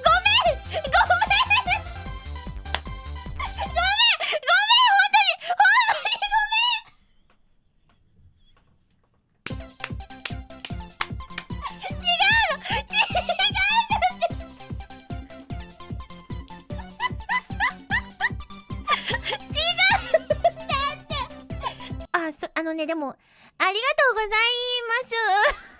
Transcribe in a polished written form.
ごめんごめんごめん本当に違うの違うんだって。あのね、でもありがとうございます。